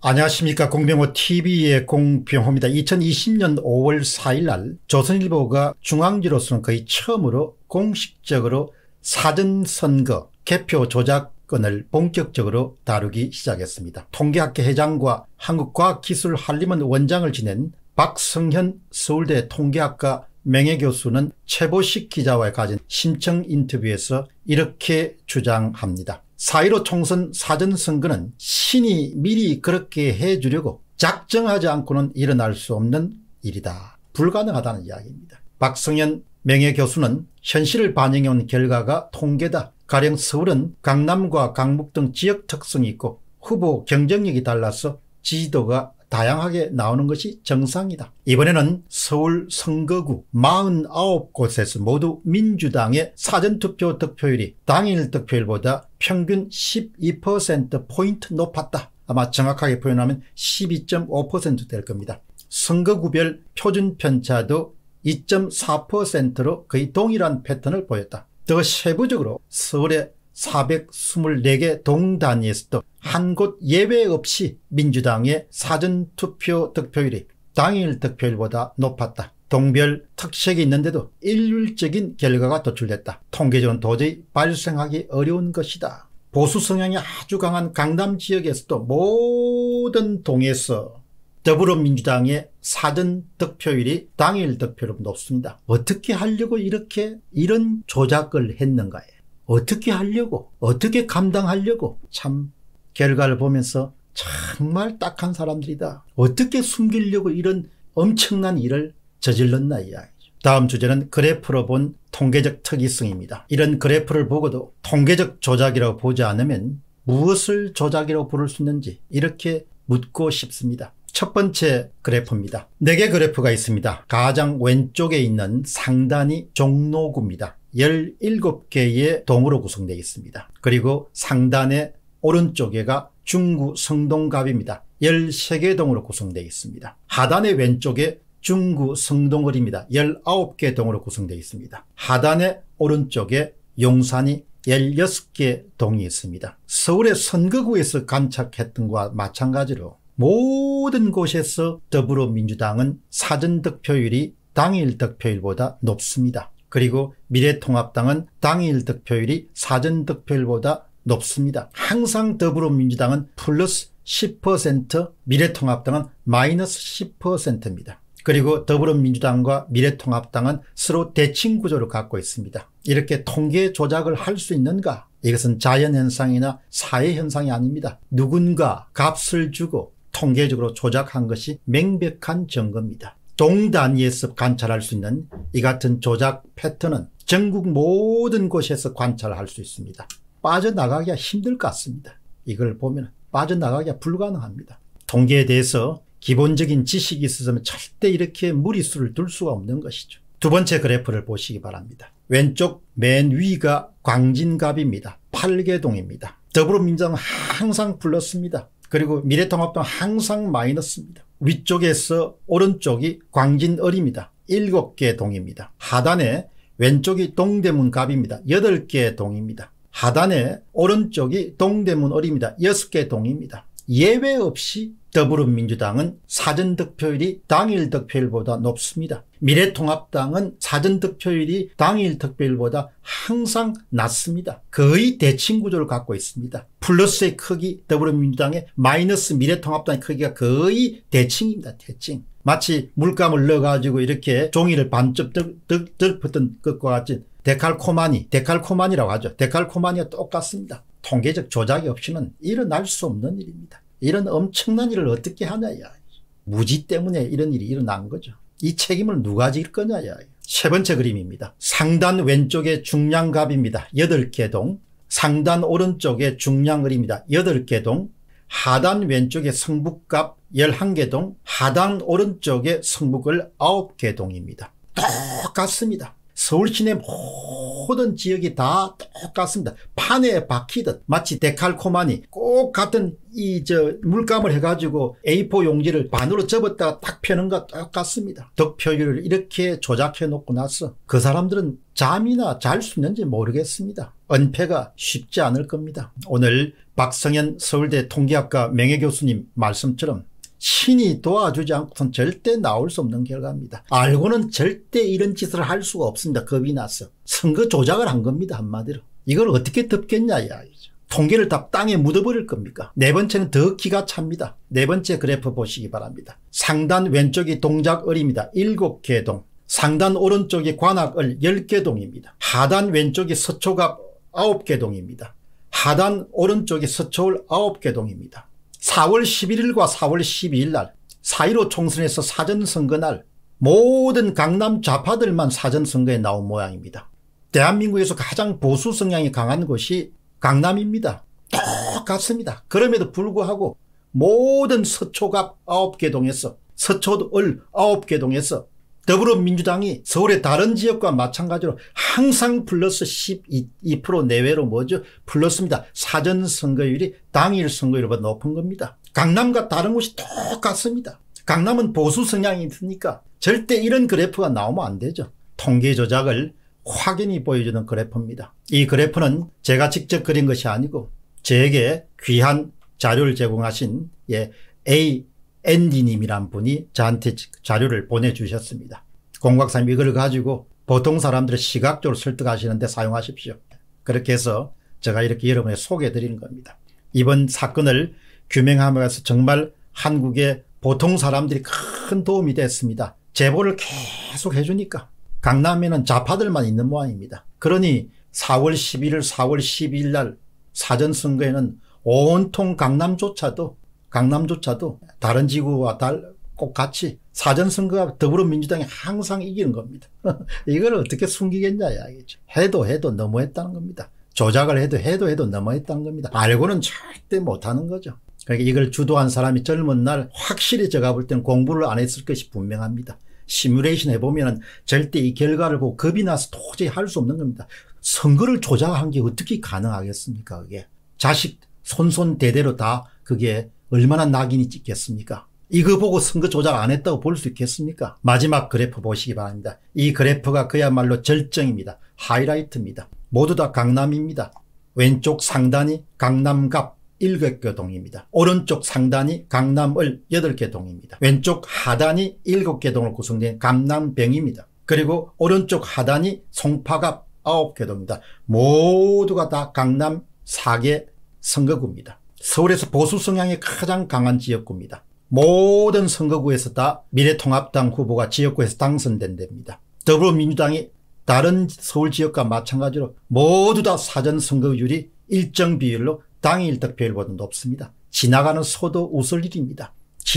안녕하십니까. 공병호TV의 공병호입니다. 2020년 5월 4일 날 조선일보가 중앙지로서는 거의 처음으로 공식적으로 사전선거 개표 조작건을 본격적으로 다루기 시작했습니다. 통계학회 회장과 한국과학기술한림원 원장을 지낸 박성현 서울대 통계학과 명예교수는 최보식 기자와 가진 심층 인터뷰에서 이렇게 주장합니다. 4.15 총선 사전선거는 신이 미리 그렇게 해주려고 작정하지 않고는 일어날 수 없는 일이다. 불가능하다는 이야기입니다. 박성현 명예교수는 현실을 반영해온 결과가 통계다. 가령 서울은 강남과 강북 등 지역 특성이 있고 후보 경쟁력이 달라서 지지도가 다양하게 나오는 것이 정상이다. 이번에는 서울 선거구 49곳에서 모두 민주당의 사전투표 득표율이 당일 득표율보다 평균 12%포인트 높았다. 아마 정확하게 표현하면 12.5% 될 겁니다. 선거구별 표준 편차도 2.4%로 거의 동일한 패턴을 보였다. 더 세부적으로 서울의 424개 동단위에서도 한 곳 예외 없이 민주당의 사전투표 득표율이 당일 득표율보다 높았다. 동별 특색이 있는데도 일률적인 결과가 도출됐다. 통계적으로는 도저히 발생하기 어려운 것이다. 보수 성향이 아주 강한 강남 지역에서도 모든 동에서 더불어민주당의 사전 득표율이 당일 득표율보다 높습니다. 어떻게 하려고 이런 조작을 했는가에 어떻게 하려고 어떻게 감당하려고 참 결과를 보면서 정말 딱한 사람들이다. 어떻게 숨기려고 이런 엄청난 일을 저질렀나 이야기죠. 다음 주제는 그래프로 본 통계적 특이성입니다. 이런 그래프를 보고도 통계적 조작이라고 보지 않으면 무엇을 조작이라고 부를 수 있는지 이렇게 묻고 싶습니다. 첫 번째 그래프입니다. 4개 그래프가 있습니다. 가장 왼쪽에 있는 상단이 종로구입니다. 17개의 동으로 구성되어 있습니다. 그리고 상단의 오른쪽에가 중구 성동갑입니다. 13개 동으로 구성되어 있습니다. 하단의 왼쪽에 중구 성동을입니다. 19개 동으로 구성되어 있습니다. 하단의 오른쪽에 용산이 16개 동이 있습니다. 서울의 선거구에서 관측했던 것과 마찬가지로 모든 곳에서 더불어민주당은 사전득표율이 당일 득표율보다 높습니다. 그리고 미래통합당은 당일 득표율이 사전득표율보다 높습니다. 항상 더불어민주당은 플러스 10%, 미래통합당은 마이너스 10%입니다. 그리고 더불어민주당과 미래통합당은 서로 대칭 구조를 갖고 있습니다. 이렇게 통계 조작을 할 수 있는가? 이것은 자연현상이나 사회현상이 아닙니다. 누군가 값을 주고 통계적으로 조작한 것이 명백한 증거입니다. 동단위에서 관찰할 수 있는 이 같은 조작 패턴은 전국 모든 곳에서 관찰할 수 있습니다. 빠져나가기가 힘들 것 같습니다. 이걸 보면 빠져나가기가 불가능합니다. 통계에 대해서 기본적인 지식이 있었으면 절대 이렇게 무리수를 둘 수가 없는 것이죠. 두 번째 그래프를 보시기 바랍니다. 왼쪽 맨 위가 광진갑입니다. 8개동입니다. 더불어민주당은 항상 플러스입니다. 그리고 미래통합당은 항상 마이너스입니다. 위쪽에서 오른쪽이 광진을입니다. 7개 동입니다. 하단에 왼쪽이 동대문갑입니다. 8개 동입니다. 하단에 오른쪽이 동대문을입니다. 6개 동입니다. 예외 없이 더불어민주당은 사전득표율이 당일 득표율보다 높습니다. 미래통합당은 사전득표율이 당일 득표율보다 항상 낮습니다. 거의 대칭 구조를 갖고 있습니다. 플러스의 크기 더불어민주당의 마이너스 미래통합당의 크기가 거의 대칭입니다. 대칭. 마치 물감을 넣어가지고 이렇게 종이를 반쯤 덮었던 것과 같이 데칼코마니라고 하죠. 데칼코마니와 똑같습니다. 통계적 조작이 없이는 일어날 수 없는 일입니다. 이런 엄청난 일을 어떻게 하냐야. 무지 때문에 이런 일이 일어난 거죠. 이 책임을 누가 질 거냐야. 세 번째 그림입니다. 상단 왼쪽에 중량갑입니다. 8개 동. 상단 오른쪽에 중량을입니다. 8개 동. 하단 왼쪽에 성북갑 11개 동. 하단 오른쪽에 성북을 9개 동입니다. 똑같습니다. 서울 시내 모든 지역이 다 똑같습니다. 판에 박히듯 마치 데칼코마니 꼭 같은 물감을 해가지고 A4 용지를 반으로 접었다가 딱 펴는 것 똑같습니다. 득표율을 이렇게 조작해 놓고 나서 그 사람들은 잠이나 잘 수 있는지 모르겠습니다. 은폐가 쉽지 않을 겁니다. 오늘 박성현 서울대 통계학과 명예교수님 말씀처럼 신이 도와주지 않고선 절대 나올 수 없는 결과입니다. 알고는 절대 이런 짓을 할 수가 없습니다. 겁이 나서. 선거 조작을 한 겁니다. 한마디로. 이걸 어떻게 덮겠냐 이야기죠. 통계를 다 땅에 묻어버릴 겁니까? 네 번째는 더 기가 찹니다. 네 번째 그래프 보시기 바랍니다. 상단 왼쪽이 동작을입니다. 7개 동. 상단 오른쪽이 관악을 10개 동입니다. 하단 왼쪽이 서초갑 9개 동입니다. 하단 오른쪽이 서초을 9개 동입니다. 4월 11일과 4월 12일 날 4.15 총선에서 사전선거 날 모든 강남 좌파들만 사전선거에 나온 모양입니다. 대한민국에서 가장 보수 성향이 강한 곳이 강남입니다. 똑같습니다. 그럼에도 불구하고 모든 서초갑 9개 동에서 서초을 9개 동에서 더불어민주당이 서울의 다른 지역과 마찬가지로 항상 플러스 12% 내외로 뭐죠? 플러스입니다. 사전선거율이 당일 선거율보다 높은 겁니다. 강남과 다른 곳이 똑같습니다. 강남은 보수 성향이 있으니까 절대 이런 그래프가 나오면 안 되죠. 통계 조작을 확연히 보여주는 그래프입니다. 이 그래프는 제가 직접 그린 것이 아니고 저에게 귀한 자료를 제공하신 앤디님이란 분이 저한테 자료를 보내주셨습니다. 공박사님 이걸 가지고 보통 사람들을 시각적으로 설득하시는데 사용하십시오. 그렇게 해서 제가 이렇게 여러분에 소개해 드리는 겁니다. 이번 사건을 규명하면서 정말 한국의 보통 사람들이 큰 도움이 됐습니다. 제보를 계속 해주니까 강남에는 좌파들만 있는 모양입니다. 그러니 4월 11일 4월 12일 날 사전선거에는 온통 강남조차도 다른 지구와 꼭 같이 사전선거가 더불어민주당이 항상 이기는 겁니다. 이걸 어떻게 숨기겠냐 이야기죠. 해도 너무했다는 겁니다. 조작을 해도 너무했다는 겁니다. 알고는 절대 못하는 거죠. 그러니까 이걸 주도한 사람이 젊은 날 확실히 제가 볼 때는 공부를 안 했을 것이 분명합니다. 시뮬레이션 해보면 절대 이 결과를 보고 겁이 나서 도저히 할 수 없는 겁니다. 선거를 조작한 게 어떻게 가능하겠습니까? 그게 자식 손손대대로 다 그게 얼마나 낙인이 찍겠습니까? 이거 보고 선거 조작 안 했다고 볼 수 있겠습니까? 마지막 그래프 보시기 바랍니다. 이 그래프가 그야말로 절정입니다. 하이라이트입니다. 모두 다 강남입니다. 왼쪽 상단이 강남갑 7개 동입니다. 오른쪽 상단이 강남을 8개 동입니다. 왼쪽 하단이 7개 동으로 구성된 강남병입니다. 그리고 오른쪽 하단이 송파갑 9개 동입니다. 모두가 다 강남 4개 선거구입니다. 서울에서 보수 성향이 가장 강한 지역구입니다. 모든 선거구에서 다 미래통합당 후보가 지역구에서 당선된 데입니다. 더불어민주당이 다른 서울 지역과 마찬가지로 모두 다 사전선거율이 일정 비율로 당일 득표율보다 높습니다. 지나가는 소도 웃을 일입니다.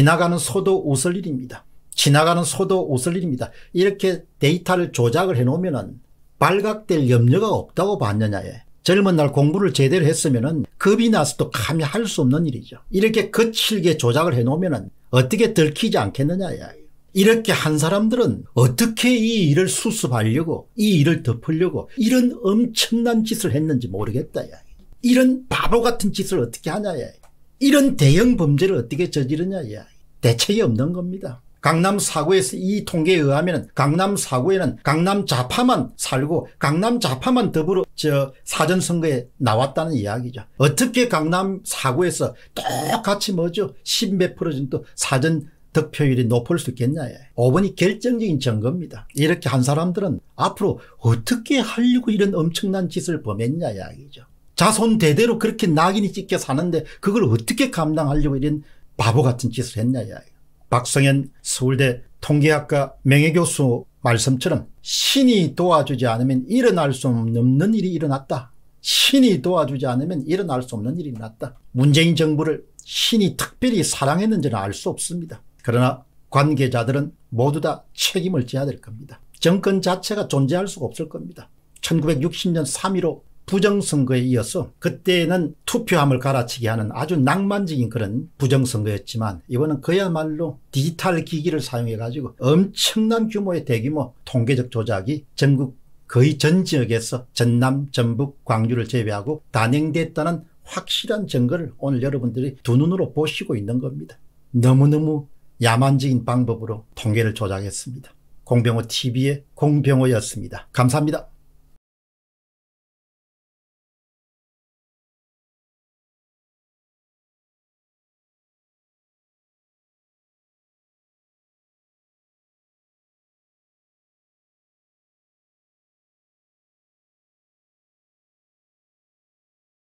이렇게 데이터를 조작을 해놓으면 발각될 염려가 없다고 봤느냐에 젊은 날 공부를 제대로 했으면 겁이 나서도 감히 할 수 없는 일이죠. 이렇게 거칠게 조작을 해놓으면 어떻게 들키지 않겠느냐. 이렇게 한 사람들은 어떻게 이 일을 수습하려고 이 일을 덮으려고 이런 엄청난 짓을 했는지 모르겠다. 이런 바보 같은 짓을 어떻게 하냐. 이런 대형 범죄를 어떻게 저지르냐. 대책이 없는 겁니다. 강남 4구에서 이 통계에 의하면 강남 4구에는 강남 좌파만 살고 강남 좌파만 더불어 사전선거에 나왔다는 이야기죠. 어떻게 강남 4구에서 똑같이 뭐죠? 10몇 %사전 득표율이 높을 수 있겠냐. 5번이 결정적인 증거입니다. 이렇게 한 사람들은 앞으로 어떻게 하려고 이런 엄청난 짓을 범했냐 이야기죠. 자손 대대로 그렇게 낙인이 찍혀 사는데 그걸 어떻게 감당하려고 이런 바보 같은 짓을 했냐 이야기. 박성현 서울대 통계학과 명예교수 말씀처럼 신이 도와주지 않으면 일어날 수 없는 일이 일어났다. 문재인 정부를 신이 특별히 사랑했는지는 알 수 없습니다. 그러나 관계자들은 모두 다 책임을 져야 될 겁니다. 정권 자체가 존재할 수가 없을 겁니다. 1960년 3.15 부정선거에 이어서 그때는 투표함을 갈아치게 하는 아주 낭만적인 그런 부정선거였지만 이번은 그야말로 디지털 기기를 사용해 가지고 엄청난 규모의 대규모 통계적 조작이 전국 거의 전 지역에서 전남, 전북, 광주를 제외하고 단행됐다는 확실한 증거를 오늘 여러분들이 두 눈으로 보시고 있는 겁니다. 너무너무 야만적인 방법으로 통계를 조작했습니다. 공병호 TV의 공병호였습니다. 감사합니다.